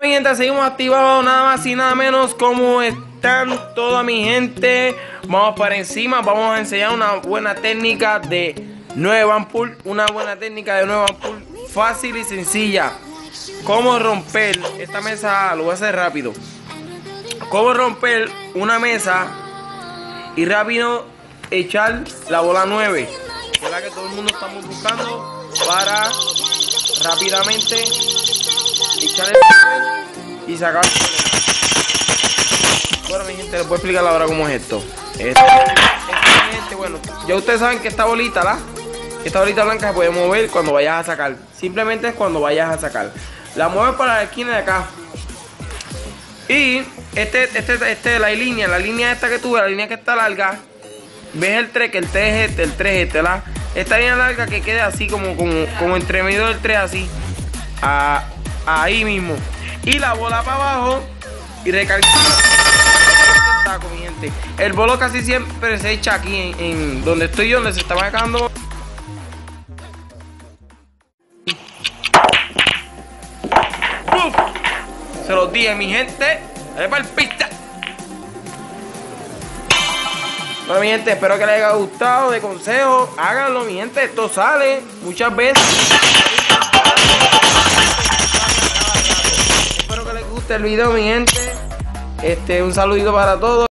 mi gente, seguimos activados, nada más y nada menos. ¿Cómo están toda mi gente? Vamos para encima, vamos a enseñar una buena técnica de 9 band pull. Una buena técnica de 9 band pull fácil y sencilla. Cómo romper esta mesa, lo voy a hacer rápido. Cómo romper una mesa y rápido echar la bola 9, que es la que todo el mundo estamos buscando para rápidamente echar el papel y sacar. Bueno, mi gente, les voy a explicar ahora cómo es esto. Mi gente, bueno, ya ustedes saben que esta bolita blanca se puede mover cuando vayas a sacar. Simplemente es cuando vayas a sacar. La mueves para la esquina de acá. Y la línea esta que tuve, la línea que está larga. Ves el 3, que el 3 es este, el 3 es este, ¿la? Esta línea larga que quede así como entre medio del 3 así. Ahí mismo. Y la bola para abajo y recargar el taco, mi gente. El bolo casi siempre se echa aquí en donde estoy yo, donde se está marcando. Se los dije, mi gente. Dale para el pista. Bueno, mi gente, espero que les haya gustado de consejo. Háganlo, mi gente. Esto sale muchas veces. Espero que les guste el video, mi gente. Un saludito para todos.